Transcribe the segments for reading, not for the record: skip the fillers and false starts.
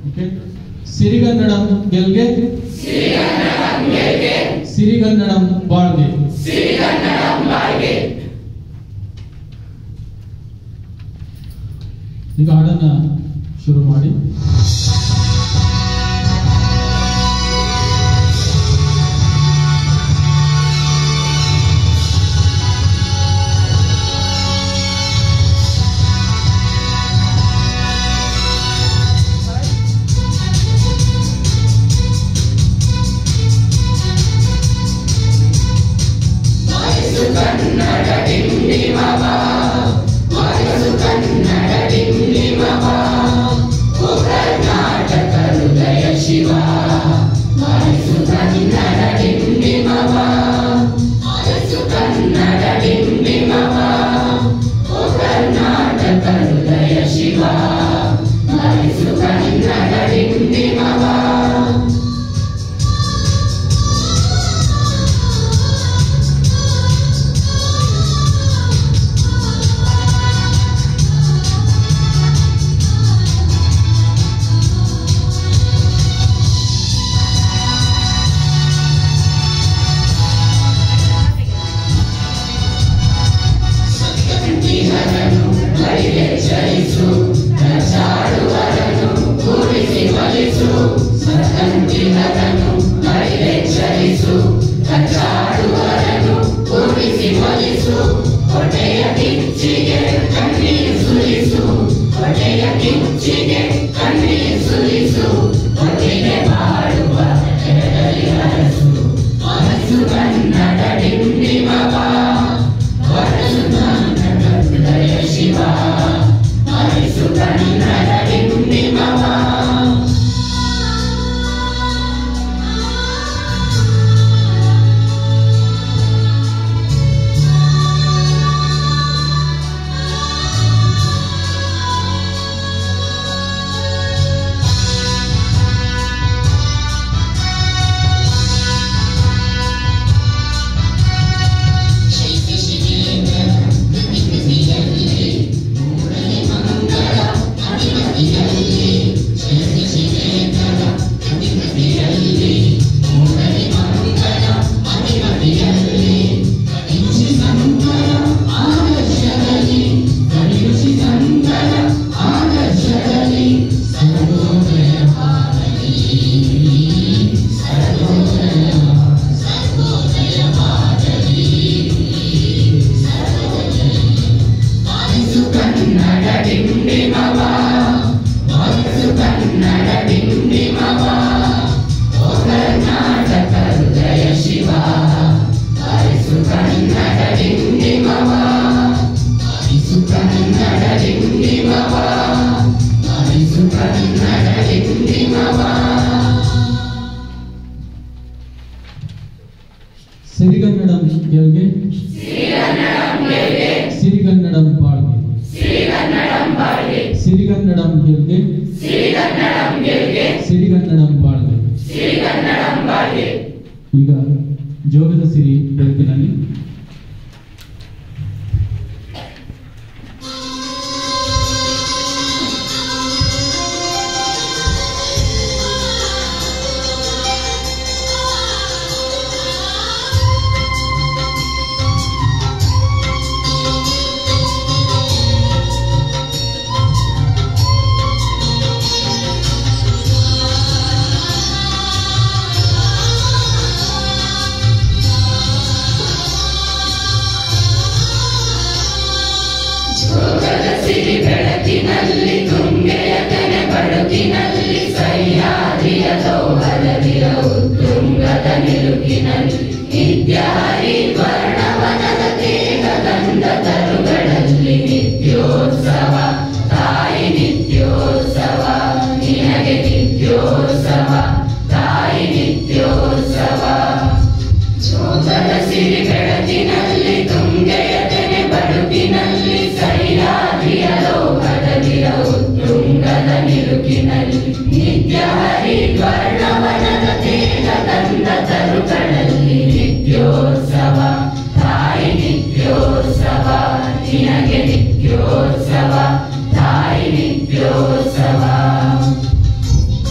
Okay. ಸಿರಿಗನ್ನಡಂ ಗೆಲ್ಗೆ, ಸಿರಿಗನ್ನಡಂ ಬಾಳ್ಗೆ. ಈಗ ಹಾಡನ್ನ ಶುರು ಮಾಡಿ. ಸಿರಿಗನ್ನಡಂ ಗೆಲ್ಗೆ, ಸಿರಿಗನ್ನಡಂ ಬಾಳ್ಗೆ. ಸಿರಿಗನ್ನಡಂ ಗೆಲ್ಗೆ, ಸಿರಿಗನ್ನಡಂ ಬಾಳ್ಗೆ. ಈಗ ಜೋಗದ ಸಿರಿ ಬೆಳಕಿನಲ್ಲಿ ಬೆಳಕಿನಲ್ಲಿ ತುಂಗೆಯ ತೆನೆ ಬಡುಕಿನಲ್ಲಿ ಸಹ್ಯಾದ್ರಿಯ ಸೌಭರವಿರವು ತುಂಗದ ನಿಲುಕಿನಲ್ಲಿ ನಿತ್ಯಹರಿ ವರ್ಣವನದ ತೇಗ ಗಂಧ ತರುಗಳಲ್ಲಿ ನಿತ್ಯೋತ್ಸವ ತಾಯಿ ನಿತ್ಯೋತ್ಸವ ನಿನಗೆ ನಿತ್ಯೋತ್ಸವ ತಾಯಿ ನಿತ್ಯೋತ್ಸವ. ಜೋಗದ ಸಿರಿ ಬೆಳಕಿನಲ್ಲಿ ತುಂಗೆಯ ತೆನೆ ಬಡುಕಿನಲ್ಲಿ ಸಹ್ಯಾದ್ರಿಯ ಲೋಕದಲ್ಲಿರವು ತುಂಗದ ನಿಲುಕಿನಲ್ಲಿ ನಿತ್ಯ ಹರಿ ವರ್ಣವನದ ತೇಗ ಗಂಧ ತರುಗಳಲ್ಲಿ ನಿತ್ಯೋತ್ಸವ ತಾಯಿ ನಿತ್ಯೋತ್ಸವ ನಿನಗೆ ನಿತ್ಯೋತ್ಸವ ತಾಯಿ ನಿತ್ಯೋತ್ಸವ.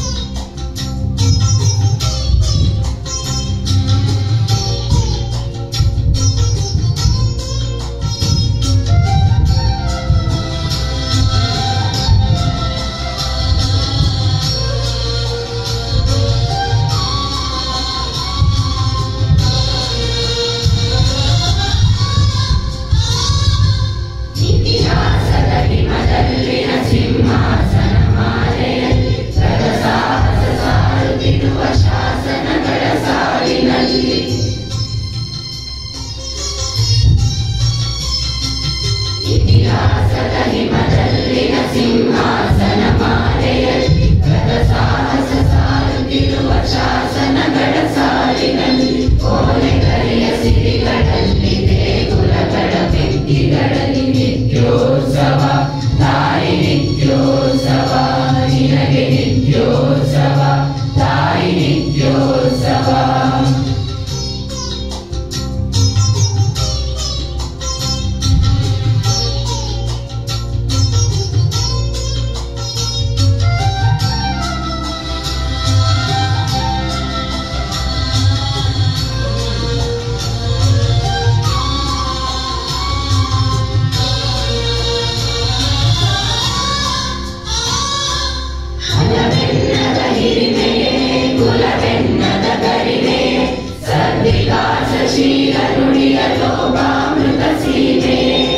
ನಿತ್ಯೋತ್ಸವ ತಾಯಿ ನಿತ್ಯೋತ್ಸವ ಕುಲವೆನ್ನದ ಕರಿಮೆ ಸದ್ವಿಕಾಸ ಶೀಲ ನುಡಿಯ ಲೋಕಾಮೃತ ಸೀಮೆ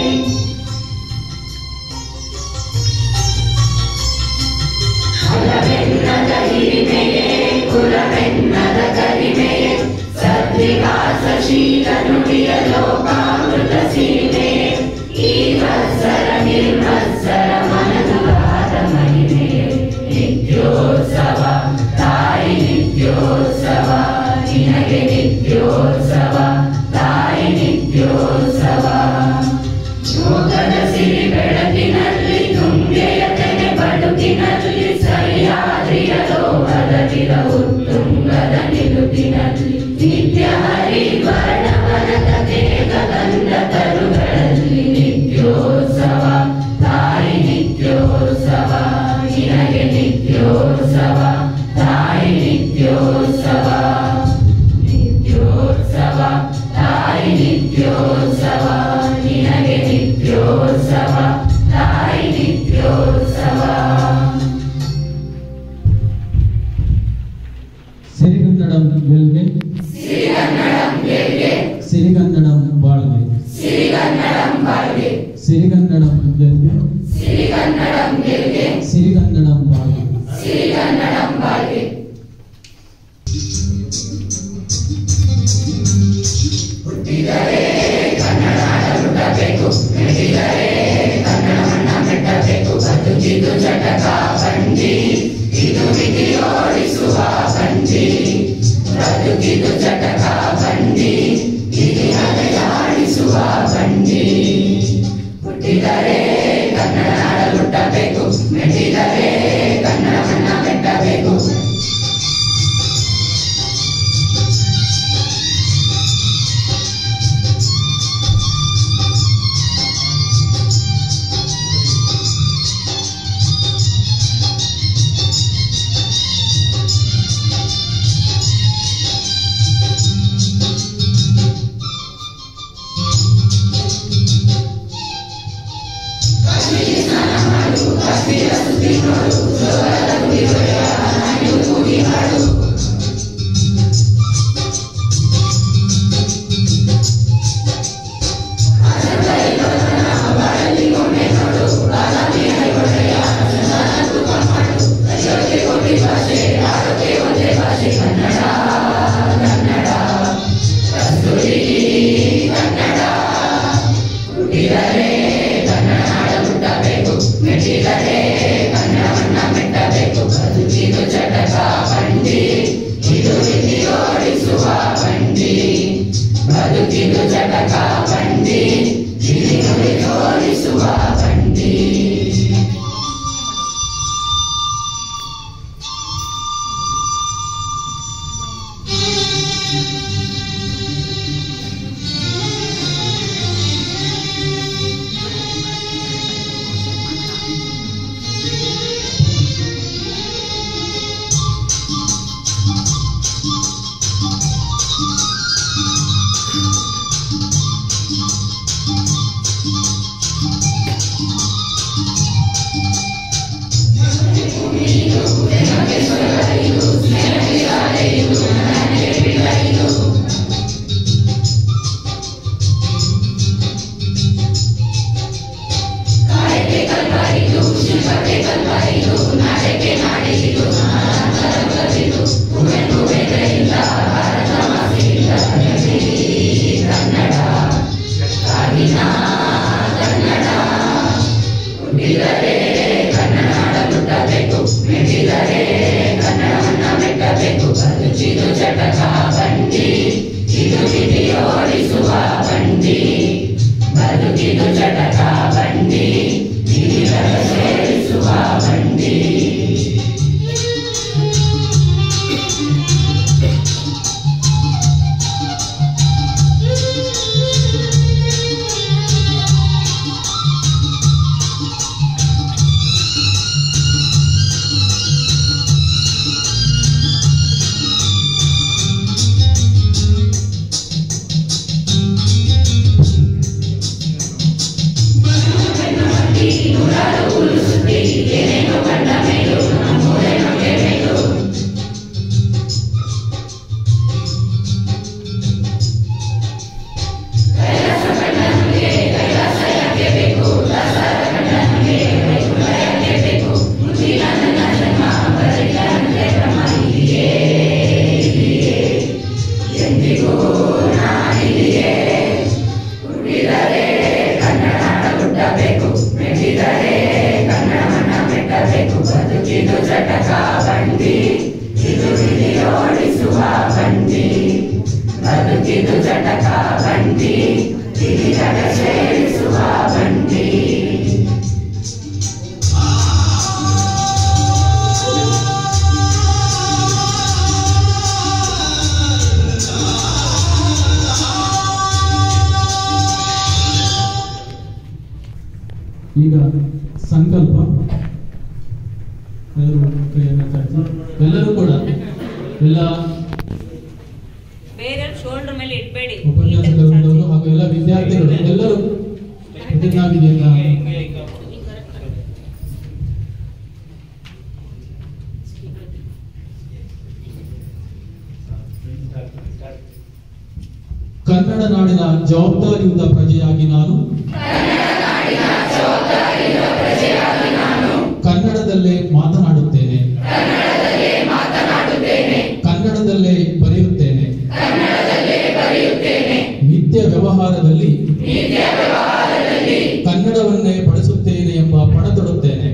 ಕುಲವೆನ್ನದ ಹಿರಿಮೆಯೇ ಕುಲವೆನ್ನದ ಕರಿಮೆ ಸದ್ವಿಕಾಸ ಶೀಲ ನುಡಿಯ ಲೋಕಾಮೃತ ಸೀಮೆ ಈ ವತ್ಸರ ನಿರ್ವತ್ಸರ ಮನದುಗಾದ ಮಹಿಮೆ ನಿತ್ಯೋತ್ಸವ ತಾಯಿ ನಿತ್ಯೋತ್ಸವ ನಿನಗೆ ನಿತ್ಯೋತ್ಸವ ತಾಯಿ ನಿತ್ಯೋತ್ಸವ ಯೋಗದ ಸಿರಿ ಬೆಳಕಿನಲ್ಲಿ ತುಂಗೆಯ ತೆನೆ ಬದುಕಿನಲ್ಲಿ ಸಹ್ಯಾದ್ರಿಯ ಲೋಹದ ಚಿರ ಉತ್ತುಂಗದ ನಿಲುಕಿನಲ್ಲಿ ನಿತ್ಯ ಹರಿವರ್ಣವನದ ತೇಗ ಗಂಧ ತರುಗಳಲ್ಲಿ ನಿತ್ಯೋತ್ಸವ ತಾಯಿ ನಿತ್ಯೋತ್ಸವ ನಿನಗೆ ನಿತ್ಯೋತ್ಸವ ತಾಯಿ ನಿತ್ಯೋತ್ಸವ ನಿತ್ಯೋತ್ಸವ ತಾಯಿ ನಿತ್ಯೋತ್ಸವ ನಿನಗೆ ನಿತ್ಯೋತ್ಸವ ತಾಯಿ ನಿತ್ಯೋತ್ಸವ ಸಿರಿಗನ್ನಡಂ ಗೆಲ್ಗೆ ಸಿರಿಗನ್ನಡಂ ಗೆಲ್ಗೆ ಸಿರಿಗನ್ನಡಂ ಬಾಳ್ಗೆ ಸಿರಿಗನ್ನಡಂ ಬಾಳ್ಗೆ ಸಿರಿಗನ್ನಡಂ ಗೆಲ್ಗೆ ಸಿರಿಗನ್ನಡಂ ಗೆಲ್ಗೆ ಸಿರಿಗನ್ನಡಂ ಬಾಳ್ಗೆ ಸಿರಿಗನ್ನಡಂ ಬಾಳ್ಗೆ ಹುಟ್ಟಿದರೆ ಕನ್ನಡ ಹುಟ್ಟಬೇಕು ಮೆಟ್ಟಿದರೆ ಕನ್ನಡವನ್ನ ಮೆಟ್ಟಬೇಕು ಬದುಕಿದು ಚಟಕ ಬಂಡಿ ಇದು ಮಿತಿಯೋಡಿಸುವ ಬಂಡಿ ಬದುಕಿದು ಚಟಕ ಬಂಡಿ ಇದು ಹರೆಯಾಡಿಸುವ ಬಂಡಿ ಹುಟ್ಟಿದರೆ ಕನ್ನಡ ಹುಟ್ಟಬೇಕು ಮೆಟ್ಟಿದರೆ ಕನ್ನಡವನ್ನ ಮೆಟ್ಟಬೇಕು ಬದುಕಿದು ಚಟಕ ಬಂಡಿ ಜೋಡಿಸುವ ಬಂಡಿ ಜಟಕ ಬಂಡಿ ಇದು ಹಿಡಿಯೋಡಿಸುವ ಬಂಡಿ ಬದುಕಿದು ಜಟಕ ಬಂಡಿ ಹಿಡಿದಡ ಸೇರಿಸುವ ಬಂಡಿ ಈಗ ಸಂಕಲ್ಪ ಎಲ್ಲರೂ ಕೂಡ ಎಲ್ಲ ಶೋಲ್ಡರ್ ಮೇಲೆ ಇಟ್ಬೇಡಿ. ಉಪನ್ಯಾಸಕರು ಹಾಗೂ ಎಲ್ಲ ವಿದ್ಯಾರ್ಥಿಗಳು ಎಲ್ಲರೂ ಪ್ರತಿಜ್ಞಾವಿಧಿಯನ್ನ ಕನ್ನಡ ನಾಡಿನ ಜವಾಬ್ದಾರಿಯುತ ಪ್ರಜೆಯಾಗಿ ನಾನು ಕನ್ನಡದಲ್ಲೇ ಮಾತನಾಡುತ್ತೇನೆ, ಕನ್ನಡದಲ್ಲೇ ಬರೆಯುತ್ತೇನೆ, ನಿತ್ಯ ವ್ಯವಹಾರದಲ್ಲಿ ಕನ್ನಡವನ್ನೇ ಬಳಸುತ್ತೇನೆ ಎಂಬ ಪಣ ತೊಡುತ್ತೇನೆ.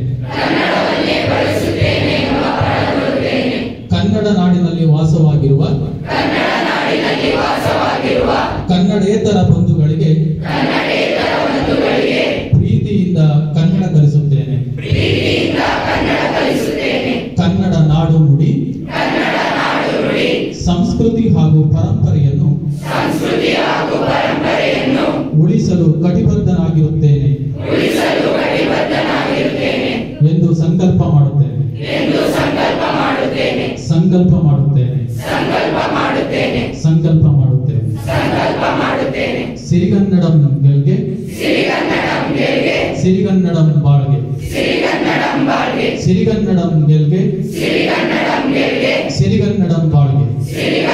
ಕನ್ನಡ ನಾಡಿನಲ್ಲಿ ವಾಸವಾಗಿರುವ ಕನ್ನಡೇತರ ಬಂಧುಗಳಿಗೆ ಪ್ರೀತಿಯಿಂದ ಕನ್ನಡ ಕಲಿಸುತ್ತೇನೆ. ಕನ್ನಡ ನಾಡು ನುಡಿ ಸಂಸ್ಕೃತಿ ಹಾಗೂ ಪರಂಪರೆಯನ್ನು ಉಳಿಸಲು ಕಟಿಬದ್ಧನಾಗಿರುತ್ತೇನೆ ಎಂದು ಸಂಕಲ್ಪ ಮಾಡುತ್ತೇನೆ. ಸಂಕಲ್ಪ ಮಾಡುತ್ತೇನೆ. ಸಂಕಲ್ಪ ಮಾಡುತ್ತೇನೆ. ಸಿರಿಗನ್ನಡಂ ಗೆಲ್ಗೆ, ಸಿರಿಗನ್ನಡಂ ಬಾಳ್ಗೆ, ಸಿರಿಗನ್ನಡಂ ಗೆಲ್ಗೆ, ಸಿರಿಗನ್ನಡಂ ಬಾಳ್ಗೆ.